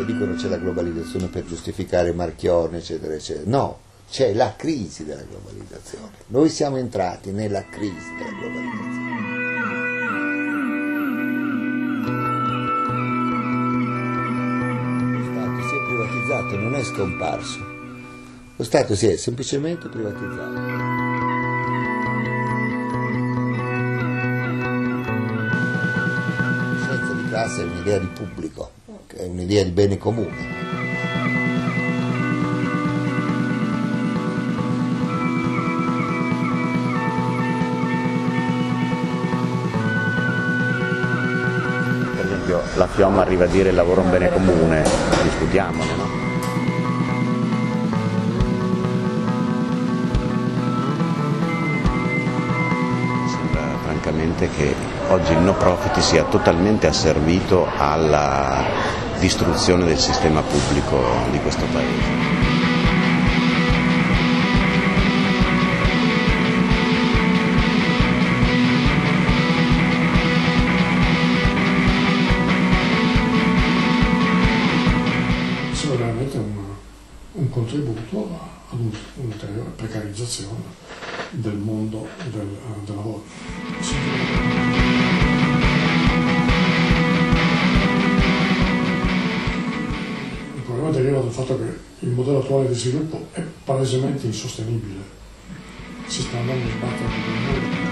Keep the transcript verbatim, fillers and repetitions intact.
che dicono c'è la globalizzazione per giustificare Marchionne, eccetera, eccetera. No, c'è la crisi della globalizzazione. Noi siamo entrati nella crisi della globalizzazione. Lo Stato si è privatizzato, non è scomparso. Lo Stato si è semplicemente privatizzato. È un'idea di pubblico, è un'idea di bene comune. Per esempio la F I O M arriva a dire il lavoro è un bene comune, discutiamone, no? Francamente che oggi il no profit sia totalmente asservito alla distruzione del sistema pubblico di questo Paese. Sono veramente un, un contributo ad un'ulteriore precarizzazione del mondo del, del lavoro. Il problema deriva dal fatto che il modello attuale di sviluppo è palesemente insostenibile. Si sta andando a sbattere con il muro.